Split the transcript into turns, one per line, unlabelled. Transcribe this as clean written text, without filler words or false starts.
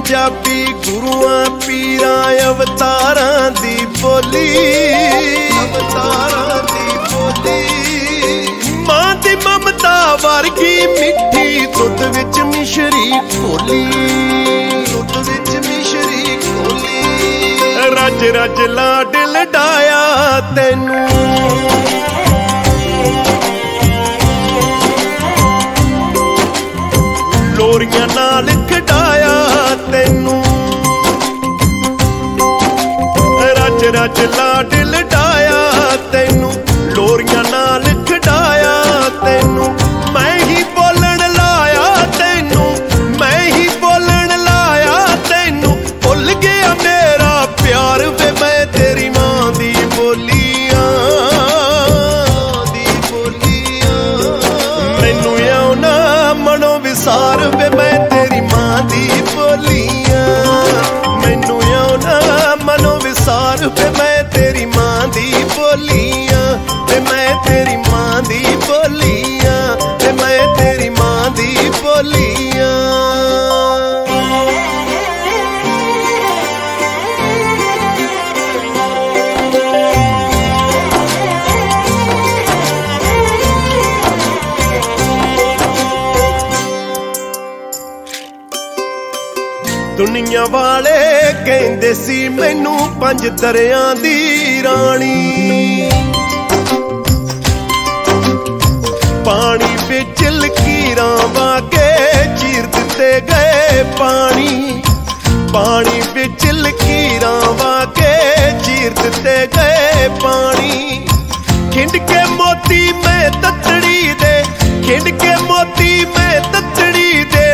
पंजाबी गुरुआं पीरां अवतारां दी बोली, अवतारां दी बोली। मां दी ममता वर्गी मिठी दुध विच मिश्री घोली, दुध विच मिश्री घोली। रज रज लाड लडाया तैनू, लोरियां नाल खडाया तैनू। रज रज लाड लडाया तैनू, लोरियां नाल खडाया तैनू। मैं ही बोलन लाया तैनू, मैं ही बोलन लाया तैनू। भुल गया मेरा प्यार वे मैं तेरी मां दी बोलियां, दी बोलियां। मैनू आउना मनो विसार वे मैं तेरी मां दी बोलियां। मैनू आउना मनो विसार वे मैं तेरी मां दी बोलियां, वे मैं तेरी मां दी बोलियां, वे मैं तेरी मां दी बोलियां। दुनिया वाले कहंदे सी मैनू पंज दरियां दी रानी। पानी विच लकीरां वागे चीर दिते गए पानी, पानी विच लकीरां वागे चीर दिते गए पानी। खिंड के मोती मैं ततड़ी दे, खिंड के मोती मैं ततड़ी दे।